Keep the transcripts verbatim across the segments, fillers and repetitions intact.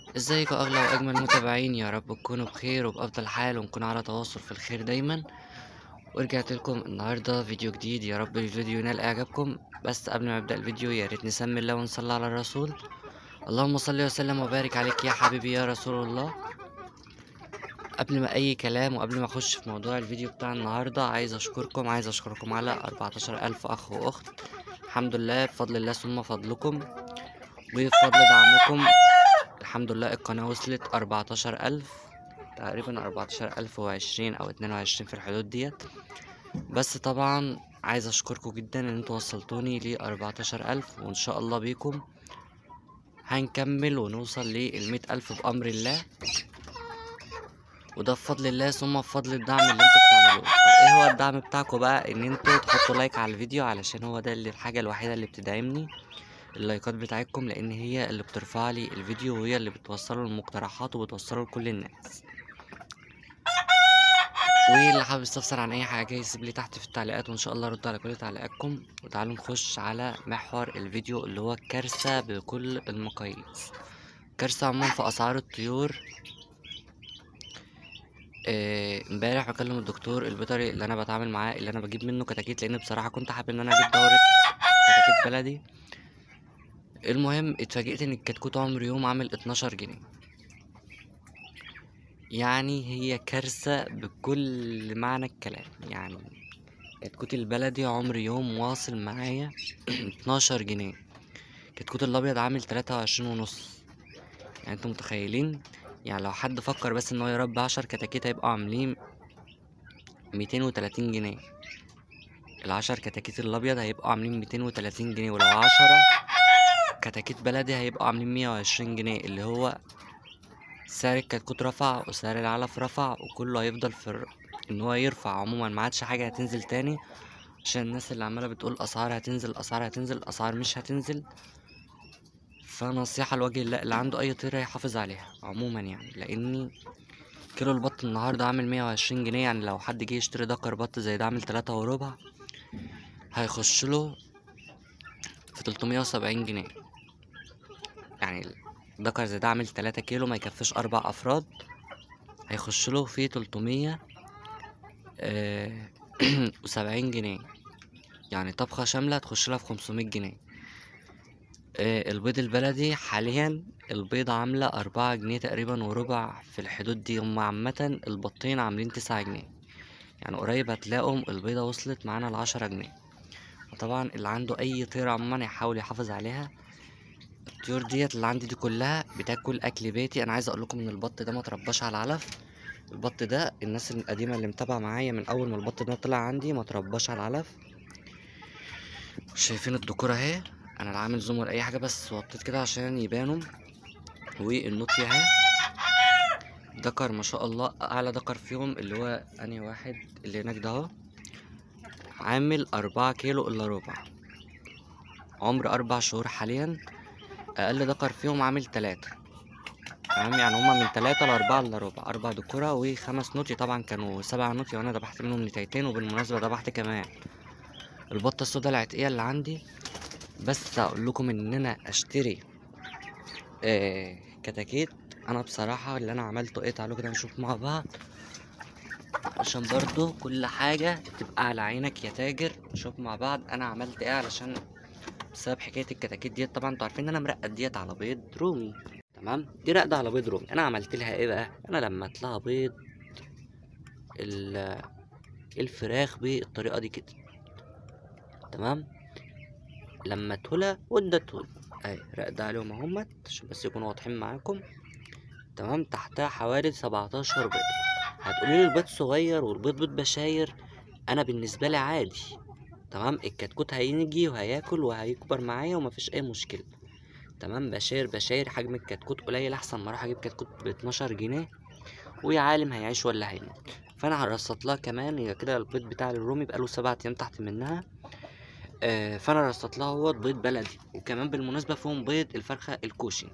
ازيكم اغلى واجمل متابعين، يا رب تكونوا بخير وبافضل حال ونكون على تواصل في الخير دايما. ورجعت لكم النهارده فيديو جديد، يا رب الفيديو ينال اعجابكم. بس قبل ما ابدا الفيديو يا ريت نسمي الله ونصلي على الرسول. اللهم صل وسلم وبارك عليك يا حبيبي يا رسول الله. قبل ما اي كلام وقبل ما اخش في موضوع الفيديو بتاع النهارده، عايز اشكركم عايز اشكركم على أربعتاشر ألف اخ واخت. الحمد لله، بفضل الله ثم فضلكم وبفضل دعمكم. الحمد لله القناة وصلت أربعتاشر ألف تقريبا، أربعتاشر ألف وعشرين أو اتنين وعشرين في الحدود ديت. بس طبعا عايز أشكركم جدا إن انتوا وصلتوني لأربعتاشر ألف، وإن شاء الله بيكم هنكمل ونوصل للمية ألف بأمر الله، وده بفضل الله ثم بفضل الدعم اللي انتوا بتعملوه. طب ايه هو الدعم بتاعكم بقى؟ ان انتوا تحطوا لايك على الفيديو، علشان هو ده اللي الحاجة الوحيدة اللي بتدعمني، اللايكات بتاعتكم، لان هي اللي بترفع لي الفيديو وهي اللي بتوصله المقترحات وبتوصله لكل الناس. واللي حابب يستفسر عن اي حاجه يسيب لي تحت في التعليقات، وان شاء الله ارد على كل تعليقاتكم. وتعالوا نخش على محور الفيديو اللي هو كارثه بكل المقاييس، كارثه عموما في اسعار الطيور. آه، امبارح بكلم الدكتور البيطري اللي انا بتعامل معاه، اللي انا بجيب منه كتاكيت، لان بصراحه كنت حابب ان انا اجيب دوره كتاكيت بلدي. المهم اتفاجئت ان الكتكوت عمر يوم عامل اتناشر جنيه. يعني هي كارثه بكل معنى الكلام. يعني كتكوت البلدي عمر يوم واصل معايا اتناشر جنيه، كتكوت الابيض عامل تلاتة وعشرين ونص. يعني انتوا متخيلين؟ يعني لو حد فكر بس ان هو يربي عشر كتاكيت هيبقوا عاملين ميتين وتلاتين جنيه. العشر كتاكيت الابيض هيبقوا عاملين ميتين وتلاتين جنيه، ولو عشرة كتاكيت بلدي هيبقوا عاملين مية وعشرين جنيه، اللي هو سعر الكتكوت رفع وسعر العلف رفع، وكله هيفضل في الر- ان هو يرفع. عموما ما عادش حاجه هتنزل تاني، عشان الناس اللي عماله بتقول اسعار هتنزل اسعار هتنزل، اسعار مش هتنزل. فنصيحة لوجه الله، اللي عنده أي طيرة يحافظ عليها عموما، يعني لأني كيلو البط النهاردة عامل مية وعشرين جنيه. يعني لو حد جه يشتري دكر بط زي ده عامل تلاتة وربع، هيخشله في تلتمية وسبعين جنيه. يعني دكر زي ده عامل تلاتة كيلو ما يكفيش أربع أفراد، هيخشله في تلتمية وسبعين جنيه. يعني طبخة شاملة هتخشلها في خمسمية جنيه. آه، البيض البلدي حاليا البيضة عاملة أربعة جنيه تقريبا وربع، في الحدود دي. هما عامة البطين عاملين تسعة جنيه. يعني قريب هتلاقوا البيضة وصلت معانا لعشرة جنيه. وطبعا اللي عنده أي طير عموما يحاول يحافظ عليها. الطيور ديت اللي عندي دي كلها بتاكل أكل بيتي. أنا عايز أقولكم إن البط ده مترباش على العلف. البط ده الناس القديمة اللي متابعة معايا من أول ما البط ده طلع عندي مترباش على العلف. شايفين الدكورة اهي؟ أنا لا عامل زوم ولا أي حاجة، بس وطيت كده عشان يبانوا. والنوتي اهي، دكر ما شاء الله، اعلى دكر فيهم اللي هو انهي واحد اللي هناك ده اهو، عامل اربعة كيلو الا ربع، عمر اربع شهور حاليا. اقل دكر فيهم عامل تلاتة. تمام، يعني هما من تلاتة لاربعة الا ربع، اربع دكورة وخمس نوتي. طبعا كانوا سبع نوتي وانا دبحت منهم نتايتين، وبالمناسبة دبحت كمان البطة السودا العتقية اللي عندي. بس اقول لكم ان انا اشتري آه كتاكيت، انا بصراحة اللي انا عملته ايه، تعالوا كده نشوف مع بعض، عشان برضو كل حاجة تبقى على عينك يا تاجر. نشوف مع بعض انا عملت ايه علشان بسبب حكاية الكتاكيت ديت. طبعا انتوا عارفين ان انا مرقد ديت على بيض رومي. تمام، دي راقدة على بيض رومي. انا عملت لها ايه بقى؟ انا لمت لها بيض ال- الفراخ بالطريقة دي كده. تمام، لمتهولها واديتهولها اهي، راقدة عليهم اهمت عشان بس يكونوا واضحين معاكم. تمام، تحتها حوالي سبعتاشر بيض. هتقولي لي البيض صغير والبيض بيض بشاير، انا بالنسبة لي عادي. تمام، الكتكوت هيجي وهياكل وهيكبر معايا ومفيش اي مشكله. تمام، بشاير بشاير حجم الكتكوت قليل، احسن ما اروح اجيب كتكوت ب اتناشر جنيه ويا عالم هيعيش ولا هيموت. فانا هرصت لها كمان، هي كده البيض بتاع الرومي بقاله سبعة ايام تحت منها. آه فانا رصت لها هو بيض بلدي، وكمان بالمناسبه فيهم بيض الفرخه الكوشي.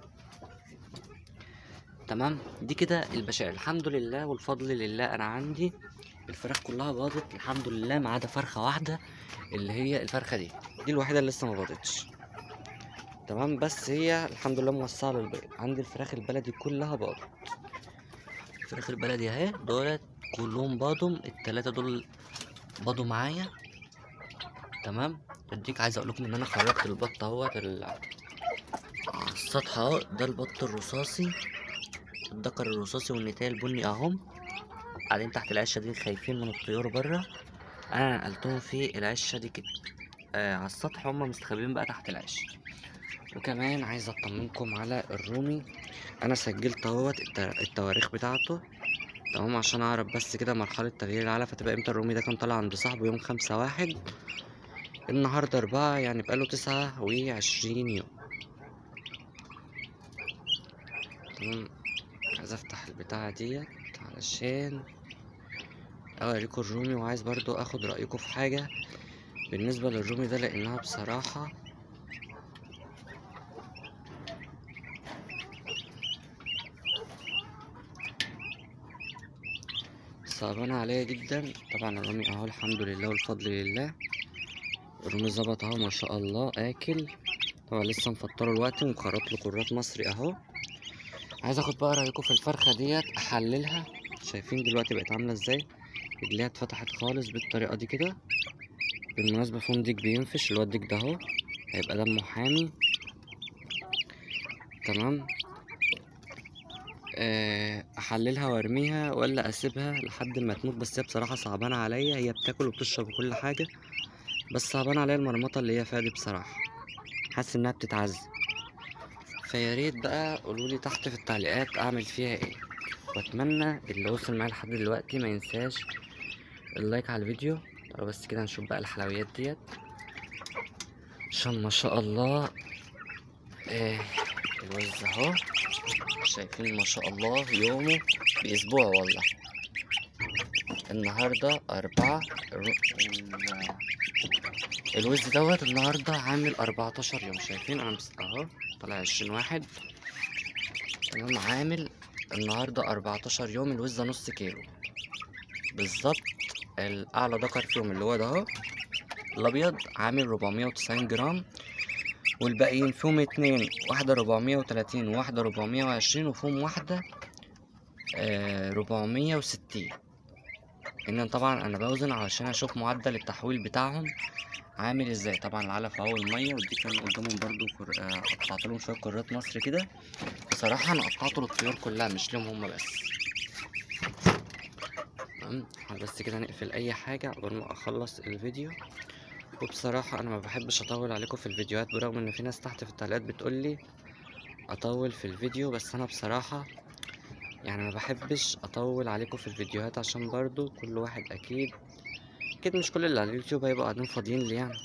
تمام، دي كده البشاير الحمد لله والفضل لله. انا عندي الفراخ كلها باضت الحمد لله، ما عدا فرخه واحده اللي هي الفرخه دي، دي الوحيده اللي لسه ما باضتش. تمام. بس هي الحمد لله موسعة للبيض. عندي الفراخ البلدي كلها باضت. الفراخ البلدي اهي دولت كلهم باضوا، التلاتة دول باضوا معايا. تمام. اديك عايز اقول لكم ان انا خرجت البط اهوت ال- على السطح اهو. ده البط الرصاصي، الدكر الرصاصي والنتاية البني اهم قاعدين تحت العشة دي خايفين من الطيور بره. انا نقلتهم في العشة دي كده آه على السطح، هما مستخبيين بقى تحت العش. وكمان عايز اطمنكم على الرومي، انا سجلت اهوت الت- التواريخ بتاعته. تمام. عشان اعرف بس كده مرحلة تغيير العلف هتبقى امتى. الرومي ده كان طالع عند صاحبه يوم خمسة واحد، النهاردة اربعة، يعني بقاله تسعة وعشرين يوم. تمام. عايز افتح البتاعة ديت علشان اوريكم الرومي، وعايز برضو اخد رأيكم في حاجة بالنسبة للرومي ده، لانها بصراحة صعبانة عليا جدا. طبعا الرومي اهو الحمد لله والفضل لله، الرومي ظبط اهو ما شاء الله اكل. طبعا لسه مفطره الوقت ومخرط له كرات مصري اهو. عايز اخد بقى رايكم في الفرخه ديت، احللها. شايفين دلوقتي بقت عامله ازاي؟ رجليها اتفتحت خالص بالطريقه دي كده. بالمناسبه فيهم ديك بينفش، اللي هو الديك ده اهو هيبقى دمه حامي. تمام. آه، احللها وارميها ولا اسيبها لحد ما تموت؟ بس هي بصراحه صعبانه عليا، هي بتاكل وبتشرب كل حاجه، بس صعبان عليا المرمطه اللي هي فيها دي بصراحه. حاسس انها بتتعذب. فيا ريت بقى قولولي تحت في التعليقات اعمل فيها ايه. واتمنى اللي وصل معايا لحد دلوقتي ما ينساش اللايك على الفيديو. تعالوا بس كده نشوف بقى الحلويات ديت، عشان ما شاء الله. آه الوز اهو، شايفين ما شاء الله يومه باسبوع والله. النهارده اربعة، الر- ال- الوز دوت النهارده عامل اربعتاشر يوم. شايفين انا بس اهو طلع عشرين واحد. تمام. عامل النهارده اربعتاشر يوم. الوز ده نص كيلو بالظبط. الاعلى ذكر فيهم اللي هو ده اهو الابيض عامل ربعمية وتسعين جرام، والباقيين فيهم اتنين، واحدة ربعمية وتلاتين وواحدة ربعمية وعشرين، وفيهم واحدة آه ربعمية وستين. ان طبعا انا بوزن علشان اشوف معدل التحويل بتاعهم عامل ازاي. طبعا العلف اهو المية، ودي كان قدامهم برضو كر... آه قطعت لهم شوية كرات مصر كده. بصراحة انا قطعته للطيور كلها مش ليهم هما بس. تمام. بس كده نقفل اي حاجة قبل ما اخلص الفيديو. وبصراحة انا ما بحبش اطول عليكم في الفيديوهات، برغم ان في ناس تحت في التعليقات بتقولي اطول في الفيديو، بس انا بصراحة يعني ما بحبش اطول عليكم في الفيديوهات، عشان برضو كل واحد اكيد اكيد مش كل اللي على اليوتيوب هيبقوا قاعدين فاضيين لي يعني.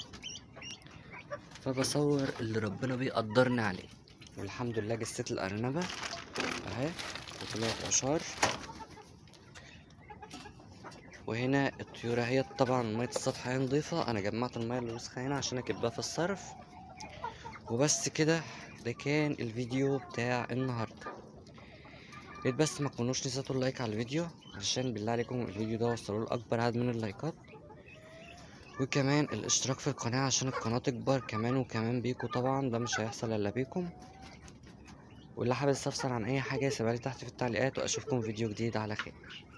فبصور اللي ربنا بيقدرني عليه. والحمد لله جسيت الارنبة اهي وطلعت عشار. وهنا الطيور اهي. طبعا مية السطح هي نضيفة، انا جمعت المية اللي وسخة هنا عشان اكبها في الصرف. وبس كده، ده كان الفيديو بتاع النهاردة. ريت بس ما تكونوش نسيتوا اللايك على الفيديو، عشان بالله عليكم الفيديو ده وصلوا لاكبر عدد من اللايكات. وكمان الاشتراك في القناة عشان القناة تكبر كمان وكمان بيكم. طبعا ده مش هيحصل الا بيكم. واللي حابب يستفسر عن اي حاجة يسيبها لي تحت في التعليقات، واشوفكم فيديو جديد على خير.